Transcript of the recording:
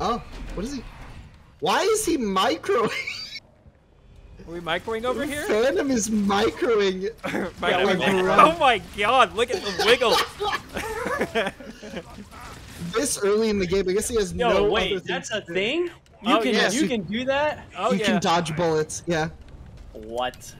Oh, what is he? Why is he microing? Are we microing over here? Phantom is microing. Oh my god, look at the wiggle. This early in the game, I guess he has no other wait, things that's a to do. thing? You can yes, you can do that? Oh you yeah. can dodge bullets, yeah. What?